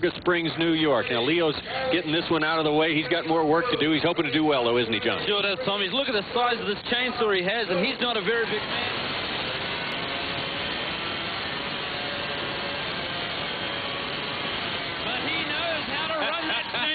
Springs, New York. Now, Leo's getting this one out of the way. He's got more work to do. He's hoping to do well, though, isn't he, John? Sure does, Tommy. Look at the size of this chainsaw he has, and he's not a very big man. But he knows how to run that